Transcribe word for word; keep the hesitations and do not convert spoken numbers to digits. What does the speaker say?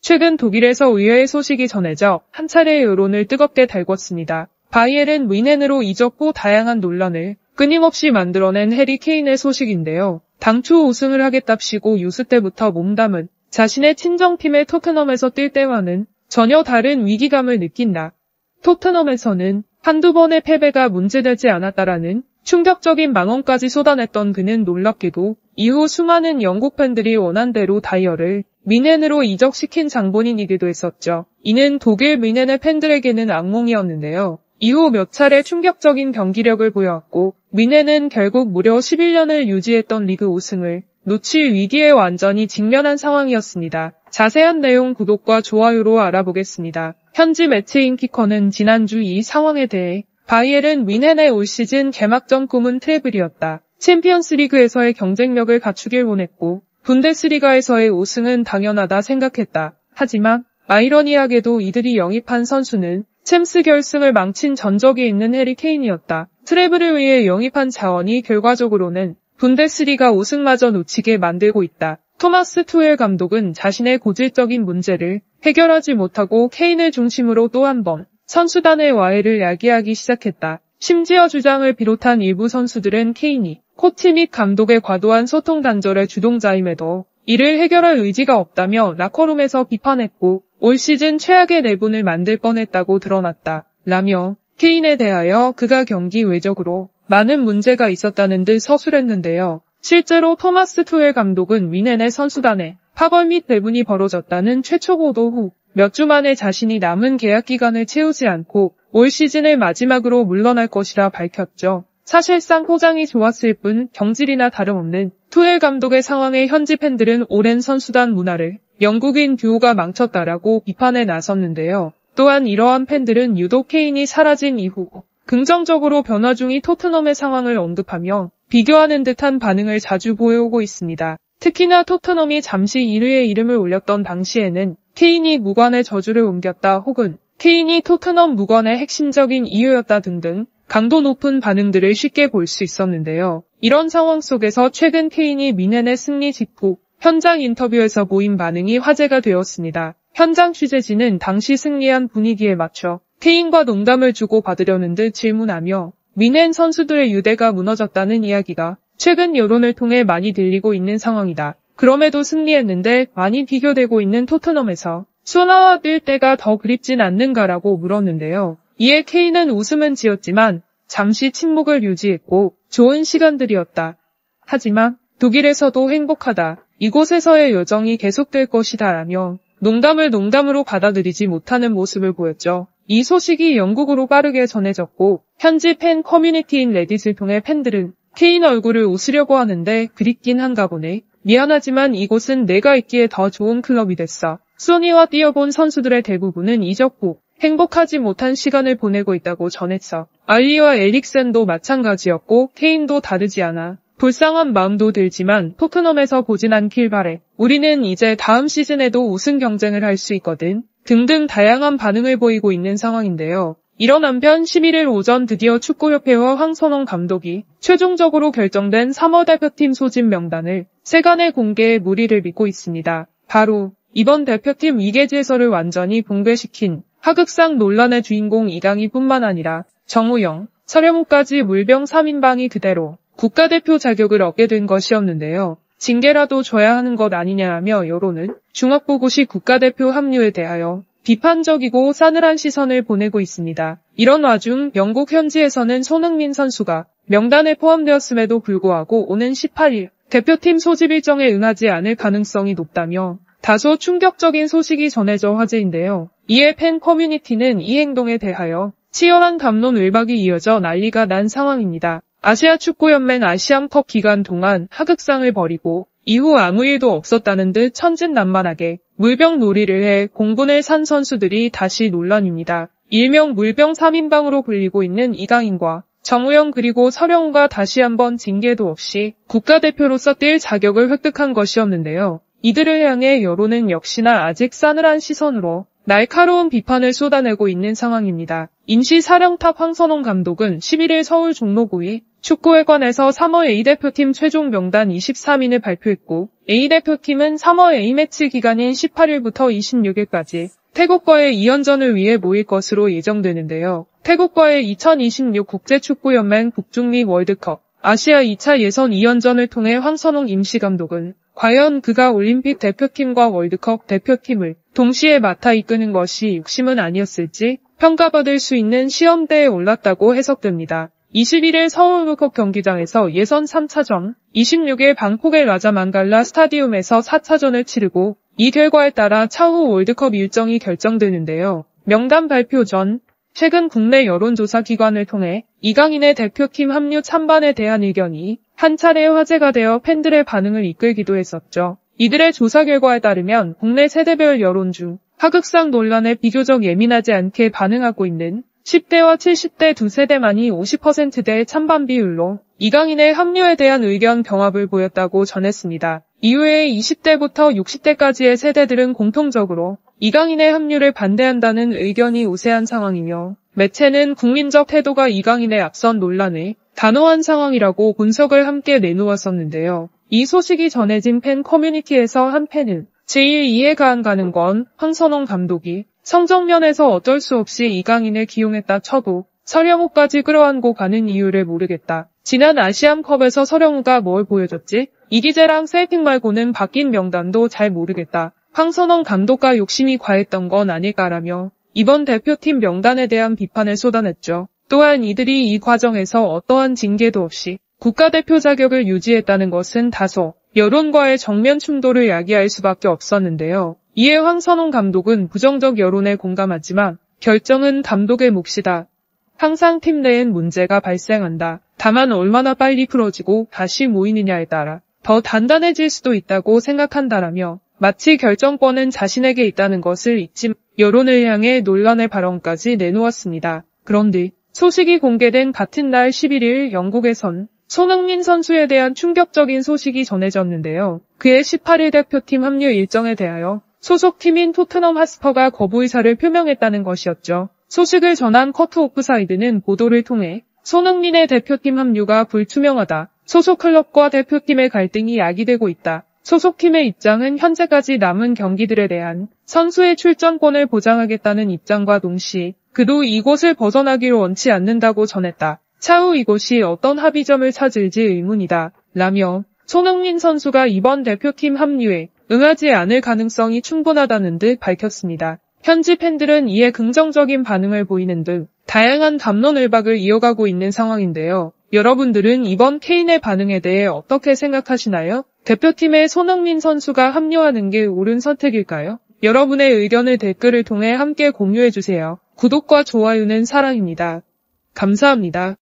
최근 독일에서 의외의 소식이 전해져 한 차례 여론을 뜨겁게 달궜습니다. 바이에른 뮌헨으로 이적 후 다양한 논란을 끊임없이 만들어낸 해리 케인의 소식인데요. 당초 우승을 하겠답시고 유스 때부터 몸담은 자신의 친정팀의 토트넘에서 뛸 때와는 전혀 다른 위기감을 느낀다. 토트넘에서는 한두 번의 패배가 문제되지 않았다라는 충격적인 망언까지 쏟아냈던 그는 놀랍게도 이후 수많은 영국 팬들이 원한 대로 다이어를 뮌헨으로 이적시킨 장본인이기도 했었죠. 이는 독일 뮌헨의 팬들에게는 악몽이었는데요. 이후 몇 차례 충격적인 경기력을 보여왔고 뮌헨은 결국 무려 십일 년을 유지했던 리그 우승을 놓칠 위기에 완전히 직면한 상황이었습니다. 자세한 내용 구독과 좋아요로 알아보겠습니다. 현지 매체인 키커는 지난주 이 상황에 대해 바이에른 뮌헨의 올 시즌 개막전 꿈은 트래블이었다. 챔피언스리그에서의 경쟁력을 갖추길 원했고 분데스리가에서의 우승은 당연하다 생각했다. 하지만 아이러니하게도 이들이 영입한 선수는 챔스 결승을 망친 전적이 있는 해리 케인이었다. 트래블을 위해 영입한 자원이 결과적으로는 분데스리가 우승마저 놓치게 만들고 있다. 토마스 투엘 감독은 자신의 고질적인 문제를 해결하지 못하고 케인을 중심으로 또 한 번 선수단의 와해를 야기하기 시작했다. 심지어 주장을 비롯한 일부 선수들은 케인이 코치 및 감독의 과도한 소통 단절의 주동자임에도 이를 해결할 의지가 없다며 라커룸에서 비판했고 올 시즌 최악의 내분을 만들 뻔했다고 드러났다. 라며 케인에 대하여 그가 경기 외적으로 많은 문제가 있었다는 듯 서술했는데요. 실제로 토마스 투엘 감독은 뮌헨의 선수단에 파벌 및 내분이 벌어졌다는 최초 보도 후 몇 주 만에 자신이 남은 계약 기간을 채우지 않고 올 시즌을 마지막으로 물러날 것이라 밝혔죠. 사실상 포장이 좋았을 뿐 경질이나 다름없는 투엘 감독의 상황에 현지 팬들은 오랜 선수단 문화를 영국인 듀오가 망쳤다라고 비판에 나섰는데요. 또한 이러한 팬들은 유독 케인이 사라진 이후 긍정적으로 변화 중인 토트넘의 상황을 언급하며 비교하는 듯한 반응을 자주 보여오고 있습니다. 특히나 토트넘이 잠시 일 위에 이름을 올렸던 당시에는 케인이 무관의 저주를 옮겼다 혹은 케인이 토트넘 무관의 핵심적인 이유였다 등등 강도 높은 반응들을 쉽게 볼 수 있었는데요. 이런 상황 속에서 최근 케인이 뮌헨의 승리 직후 현장 인터뷰에서 보인 반응이 화제가 되었습니다. 현장 취재진은 당시 승리한 분위기에 맞춰 케인과 농담을 주고받으려는 듯 질문하며 뮌헨 선수들의 유대가 무너졌다는 이야기가 최근 여론을 통해 많이 들리고 있는 상황이다. 그럼에도 승리했는데 많이 비교되고 있는 토트넘에서 소나와 뛸 때가 더 그립진 않는가라고 물었는데요. 이에 케인은 웃음은 지었지만 잠시 침묵을 유지했고 좋은 시간들이었다. 하지만 독일에서도 행복하다. 이곳에서의 여정이 계속될 것이다 라며 농담을 농담으로 받아들이지 못하는 모습을 보였죠. 이 소식이 영국으로 빠르게 전해졌고 현지 팬 커뮤니티인 레딧을 통해 팬들은 케인 얼굴을 웃으려고 하는데 그립긴 한가 보네. 미안하지만 이곳은 내가 있기에 더 좋은 클럽이 됐어. 소니와 뛰어본 선수들의 대부분은 이적 후 행복하지 못한 시간을 보내고 있다고 전했어. 알리와 에릭센도 마찬가지였고 케인도 다르지 않아. 불쌍한 마음도 들지만 토트넘에서 보진 않길 바래. 우리는 이제 다음 시즌에도 우승 경쟁을 할 수 있거든. 등등 다양한 반응을 보이고 있는 상황인데요. 이런 한편 십일 일 오전 드디어 축구협회와 황선홍 감독이 최종적으로 결정된 삼월 대표팀 소집 명단을 세간에 공개해 무리를 빚고 있습니다. 바로 이번 대표팀 위계질서를 완전히 붕괴시킨 하극상 논란의 주인공 이강인뿐만 아니라 정우영, 서령우까지 물병 삼 인방이 그대로 국가대표 자격을 얻게 된 것이었는데요. 징계라도 줘야 하는 것 아니냐라며 여론은 중학보고시 국가대표 합류에 대하여 비판적이고 싸늘한 시선을 보내고 있습니다. 이런 와중 영국 현지에서는 손흥민 선수가 명단에 포함되었음에도 불구하고 오는 십팔 일 대표팀 소집 일정에 응하지 않을 가능성이 높다며 다소 충격적인 소식이 전해져 화제인데요. 이에 팬 커뮤니티는 이 행동에 대하여 치열한 담론 을박이 이어져 난리가 난 상황입니다. 아시아축구연맹 아시안컵 기간 동안 하극상을 벌이고 이후 아무 일도 없었다는 듯 천진난만하게 물병 놀이를 해 공분을 산 선수들이 다시 논란입니다. 일명 물병 삼 인방으로 불리고 있는 이강인과 정우영 그리고 서령우가 다시 한번 징계도 없이 국가대표로서 뛸 자격을 획득한 것이었는데요. 이들을 향해 여론은 역시나 아직 싸늘한 시선으로 날카로운 비판을 쏟아내고 있는 상황입니다. 임시 사령탑 황선홍 감독은 십일일 서울 종로구의 축구회관에서 삼월 A대표팀 최종 명단 이십삼 인을 발표했고 A대표팀은 삼월 A매치 기간인 십팔일부터 이십육일까지 태국과의 이 연전을 위해 모일 것으로 예정되는데요. 태국과의 이천이십육 국제축구연맹 북중미 월드컵 아시아 이 차 예선 이 연전을 통해 황선홍 임시감독은 과연 그가 올림픽 대표팀과 월드컵 대표팀을 동시에 맡아 이끄는 것이 욕심은 아니었을지 평가받을 수 있는 시험대에 올랐다고 해석됩니다. 이십일일 서울 월드컵 경기장에서 예선 삼 차전, 이십육일 방콕의 라자 망갈라 스타디움에서 사 차전을 치르고 이 결과에 따라 차후 월드컵 일정이 결정되는데요. 명단 발표 전 최근 국내 여론조사 기관을 통해 이강인의 대표팀 합류 찬반에 대한 의견이 한 차례 화제가 되어 팬들의 반응을 이끌기도 했었죠. 이들의 조사 결과에 따르면 국내 세대별 여론 중 하극상 논란에 비교적 예민하지 않게 반응하고 있는 십 대와 칠십 대 두 세대만이 오십 퍼센트대의 찬반 비율로 이강인의 합류에 대한 의견 병합을 보였다고 전했습니다. 이후에 이십 대부터 육십 대까지의 세대들은 공통적으로 이강인의 합류를 반대한다는 의견이 우세한 상황이며 매체는 국민적 태도가 이강인의 앞선 논란을 단호한 상황이라고 분석을 함께 내놓았었는데요. 이 소식이 전해진 팬 커뮤니티에서 한 팬은 제일 이해가 안 가는 건 황선홍 감독이 성적면에서 어쩔 수 없이 이강인을 기용했다 쳐도 서령우까지 끌어안고 가는 이유를 모르겠다. 지난 아시안컵에서 서령우가 뭘 보여줬지? 이기재랑 세팅 말고는 바뀐 명단도 잘 모르겠다. 황선홍 감독과 욕심이 과했던 건 아닐까라며 이번 대표팀 명단에 대한 비판을 쏟아냈죠. 또한 이들이 이 과정에서 어떠한 징계도 없이 국가대표 자격을 유지했다는 것은 다소 여론과의 정면 충돌을 야기할 수밖에 없었는데요. 이에 황선홍 감독은 부정적 여론에 공감하지만 결정은 감독의 몫이다. 항상 팀 내엔 문제가 발생한다. 다만 얼마나 빨리 풀어지고 다시 모이느냐에 따라 더 단단해질 수도 있다고 생각한다라며 마치 결정권은 자신에게 있다는 것을 잊지 여론을 향해 논란의 발언까지 내놓았습니다. 그런데 소식이 공개된 같은 날 십일일 영국에선 손흥민 선수에 대한 충격적인 소식이 전해졌는데요. 그의 십팔일 대표팀 합류 일정에 대하여 소속팀인 토트넘 핫스퍼가 거부 의사를 표명했다는 것이었죠. 소식을 전한 커트 오프사이드는 보도를 통해 손흥민의 대표팀 합류가 불투명하다. 소속 클럽과 대표팀의 갈등이 야기되고 있다. 소속팀의 입장은 현재까지 남은 경기들에 대한 선수의 출전권을 보장하겠다는 입장과 동시에 그도 이곳을 벗어나기를 원치 않는다고 전했다. 차후 이곳이 어떤 합의점을 찾을지 의문이다. 라며 손흥민 선수가 이번 대표팀 합류에 응하지 않을 가능성이 충분하다는 듯 밝혔습니다. 현지 팬들은 이에 긍정적인 반응을 보이는 등 다양한 갑론을박을 이어가고 있는 상황인데요. 여러분들은 이번 케인의 반응에 대해 어떻게 생각하시나요? 대표팀에 손흥민 선수가 합류하는 게 옳은 선택일까요? 여러분의 의견을 댓글을 통해 함께 공유해주세요. 구독과 좋아요는 사랑입니다. 감사합니다.